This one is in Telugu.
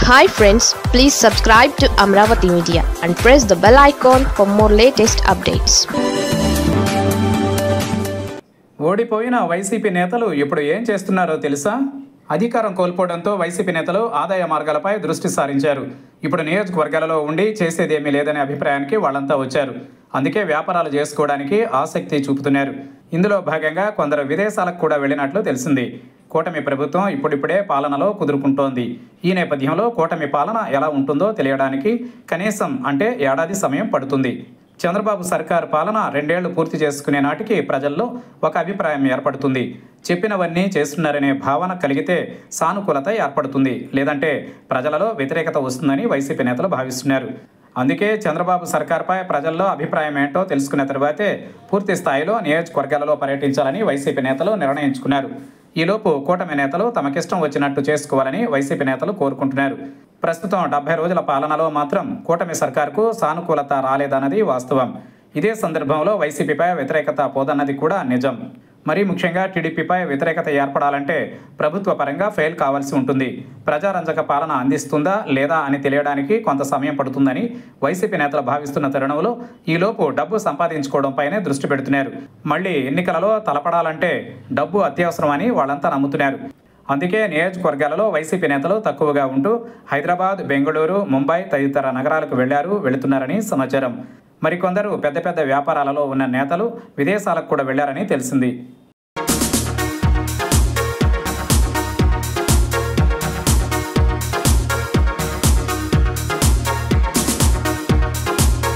Hi friends, please subscribe to Amravati Media and press the bell icon for more latest updates. ఓడిపోయిన వైసీపీ నేతలు ఇప్పుడు ఏం చేస్తున్నారో తెలుసా? అధికారం కోల్పోవడంతో వైసీపీ నేతలు ఆదాయ మార్గాలపై దృష్టి సారించారు. ఇప్పుడు నియోజకవర్గాలలో ఉండి చేసేదేమీ లేదనే అభిప్రాయానికి వాళ్ళంతా వచ్చారు. అందుకే వ్యాపారాలు చేసుకోవడానికి ఆసక్తి చూపుతున్నారు. ఇందులో భాగంగా కొందరు విదేశాలకు కూడా వెళ్ళినట్లు తెలిసింది. కూటమి ప్రభుత్వం ఇప్పుడిప్పుడే పాలనలో కుదురుకుంటోంది. ఈ నేపథ్యంలో కూటమి పాలన ఎలా ఉంటుందో తెలియడానికి కనీసం ఏడాది సమయం పడుతుంది. చంద్రబాబు సర్కారు పాలన 2 ఏళ్లు పూర్తి చేసుకునే నాటికి ప్రజల్లో ఒక అభిప్రాయం ఏర్పడుతుంది. చెప్పినవన్నీ చేస్తున్నారనే భావన కలిగితే సానుకూలత ఏర్పడుతుంది, లేదంటే ప్రజలలో వ్యతిరేకత వస్తుందని వైసీపీ నేతలు భావిస్తున్నారు. అందుకే చంద్రబాబు సర్కార్పై ప్రజల్లో అభిప్రాయం ఏంటో తెలుసుకున్న తర్వాతే పూర్తి స్థాయిలో నియోజకవర్గాలలో పర్యటించాలని వైసీపీ నేతలు నిర్ణయించుకున్నారు. ఈలోపు కూటమి నేతలు తమకిష్టం వచ్చినట్టు చేసుకోవాలని వైసీపీ నేతలు కోరుకుంటున్నారు. ప్రస్తుతం 70 రోజుల పాలనలో మాత్రం కూటమి సర్కార్కు సానుకూలత రాలేదన్నది వాస్తవం. ఇదే సందర్భంలో వైసీపీపై వ్యతిరేకత పోదన్నది కూడా నిజం. మరీ ముఖ్యంగా టీడీపీపై వ్యతిరేకత ఏర్పడాలంటే ప్రభుత్వ పరంగా ఫెయిల్ కావాల్సి ఉంటుంది. ప్రజారంజక పాలన అందిస్తుందా లేదా అని తెలియడానికి కొంత సమయం పడుతుందని వైసీపీ నేతలు భావిస్తున్న తరుణంలో ఈలోపు డబ్బు సంపాదించుకోవడంపైనే దృష్టి పెడుతున్నారు. మళ్ళీ ఎన్నికలలో తలపడాలంటే డబ్బు అత్యవసరమని వాళ్ళంతా నమ్ముతున్నారు. అందుకే నియోజకవర్గాలలో వైసీపీ నేతలు తక్కువగా ఉంటూ హైదరాబాద్, బెంగళూరు, ముంబై తదితర నగరాలకు వెళ్తున్నారని సమాచారం. మరికొందరు పెద్ద పెద్ద వ్యాపారాలలో ఉన్న నేతలు విదేశాలకు కూడా వెళ్లారని తెలిసింది.